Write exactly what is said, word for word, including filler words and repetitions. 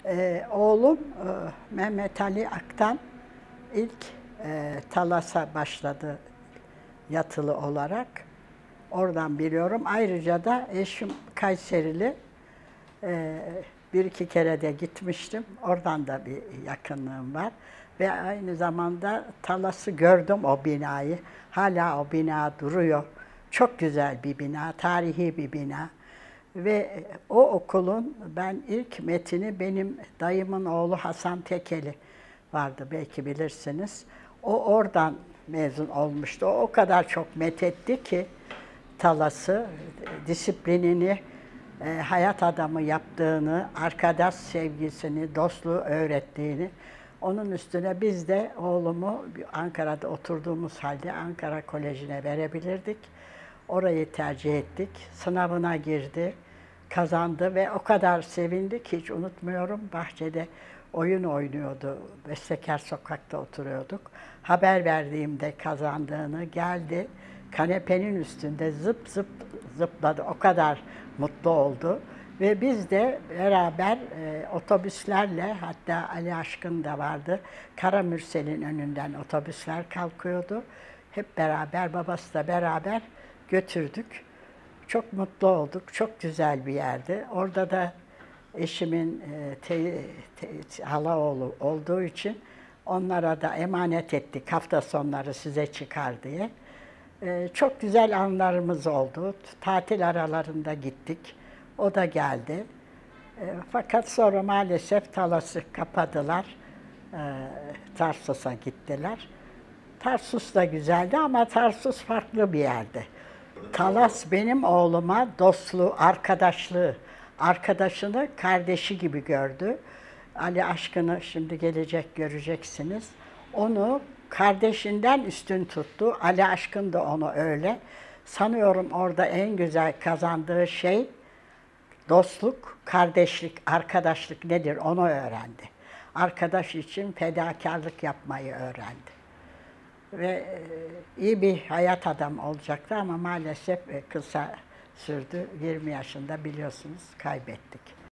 Ee, oğlum e, Mehmet Ali Aktan ilk e, Talas'a başladı yatılı olarak. Oradan biliyorum. Ayrıca da eşim Kayserili. Ee, bir iki kere de gitmiştim. Oradan da bir yakınlığım var. Ve aynı zamanda Talas'ı gördüm, o binayı. Hala o bina duruyor. Çok güzel bir bina, tarihi bir bina. Ve o okulun ben ilk metini benim dayımın oğlu Hasan Tekeli vardı, belki bilirsiniz. O oradan mezun olmuştu. O o kadar çok methetti ki Talas'ı, disiplinini, e, hayat adamı yaptığını, arkadaş sevgisini, dostluğu öğrettiğini. Onun üstüne biz de oğlumu Ankara'da oturduğumuz halde Ankara Koleji'ne verebilirdik. Orayı tercih ettik. Sınavına girdi, kazandı ve o kadar sevindi ki hiç unutmuyorum. Bahçede oyun oynuyordu. Bestekar Sokak'ta oturuyorduk. Haber verdiğimde kazandığını geldi. Kanepenin üstünde zıp zıp zıpladı. O kadar mutlu oldu. Ve biz de beraber e, otobüslerle, hatta Ali Aşkın da vardı. Karamürsel'in önünden otobüsler kalkıyordu. Hep beraber, babası da beraber götürdük. Çok mutlu olduk. Çok güzel bir yerdi. Orada da eşimin e, te, te, halaoğlu olduğu için onlara da emanet ettik. Hafta sonları size çıkar diye. E, çok güzel anlarımız oldu. Tatil aralarında gittik. O da geldi. E, fakat sonra maalesef Talas'ı kapadılar. E, Tarsus'a gittiler. Tarsus da güzeldi ama Tarsus farklı bir yerdi. Talas benim oğluma dostluğu, arkadaşlığı, arkadaşını kardeşi gibi gördü. Ali Aşkın'ı şimdi gelecek göreceksiniz. Onu kardeşinden üstün tuttu. Ali Aşkın da onu öyle. Sanıyorum orada en güzel kazandığı şey dostluk, kardeşlik, arkadaşlık nedir onu öğrendi. Arkadaş için fedakarlık yapmayı öğrendi. Ve e, iyi bir hayat adamı olacaktı ama maalesef e, kısa sürdü. yirmi yaşında biliyorsunuz kaybettik.